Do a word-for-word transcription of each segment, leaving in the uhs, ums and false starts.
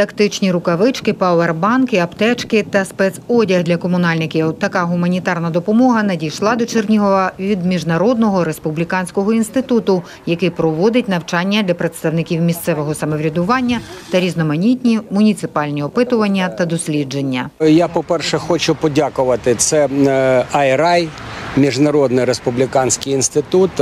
Тактичні рукавички, пауербанки, аптечки та спецодяг для комунальників. Така гуманітарна допомога надійшла до Чернігова від Міжнародного республіканського інституту, який проводить навчання для представників місцевого самоврядування та різноманітні муніципальні опитування та дослідження. Я, по-перше, хочу подякувати. Це ай ар ай, Міжнародний республіканський інститут.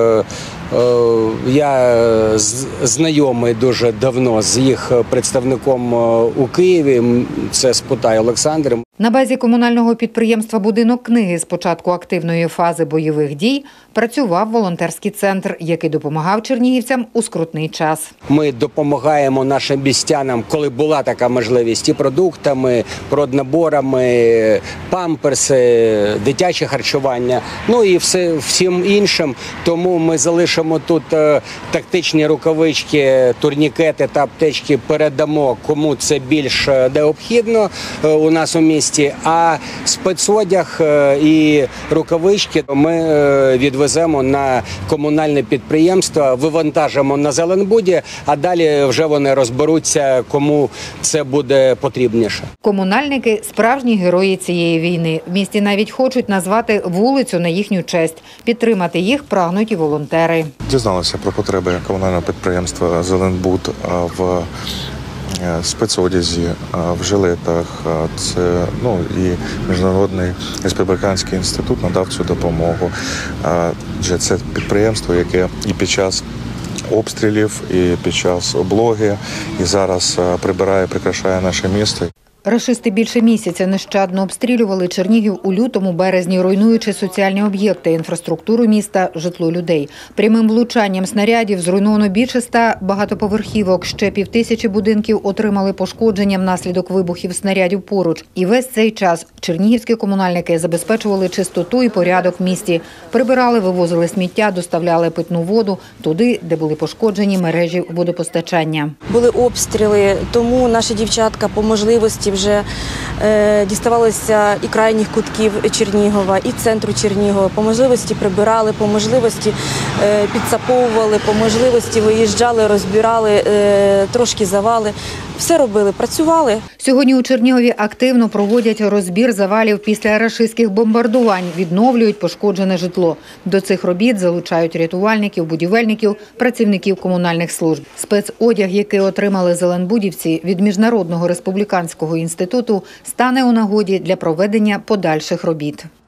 Я знайомий дуже давно з їх представником у Києві, це Спутай Олександр. На базі комунального підприємства «Будинок книги» з початку активної фази бойових дій працював волонтерський центр, який допомагав чернігівцям у скрутний час. Ми допомагаємо нашим містянам, коли була така можливість, і продуктами, проднаборами, памперси, дитяче харчування, ну і все, всім іншим. Тому ми залишимо тут тактичні рукавички, турнікети та аптечки, передамо, кому це більш необхідно у нас у місті. А спецодяг і рукавички ми відвеземо на комунальне підприємство, вивантажимо на Зеленбуді, а далі вже вони розберуться, кому це буде потрібніше. Комунальники – справжні герої цієї війни. В місті навіть хочуть назвати вулицю на їхню честь. Підтримати їх прагнуть і волонтери. Дізналися про потреби комунального підприємства «Зеленбуд» в спецодязі, в жилетах. Це, ну, і Міжнародний республіканський інститут надав цю допомогу. Адже це підприємство, яке і під час обстрілів, і під час облоги, і зараз прибирає, прикрашає наше місто. Рашисти більше місяця нещадно обстрілювали Чернігів у лютому-березні, руйнуючи соціальні об'єкти, інфраструктуру міста, житло людей. Прямим влучанням снарядів зруйновано більше ста багатоповерхівок, ще півтисячі будинків отримали пошкодження внаслідок вибухів снарядів поруч. І весь цей час чернігівські комунальники забезпечували чистоту і порядок в місті. Прибирали, вивозили сміття, доставляли питну воду туди, де були пошкоджені мережі водопостачання. Були обстріли, тому наші дівчатка по можливості вже е, діставалися і крайніх кутків Чернігова, і центру Чернігова. По можливості прибирали, по можливості е, підсаповували, по можливості виїжджали, розбирали е, трошки завали. Все робили, працювали. Сьогодні у Чернігові активно проводять розбір завалів після рашистських бомбардувань, відновлюють пошкоджене житло. До цих робіт залучають рятувальників, будівельників, працівників комунальних служб. Спецодяг, який отримали зеленбудівці від Міжнародного республіканського інституту, стане у нагоді для проведення подальших робіт.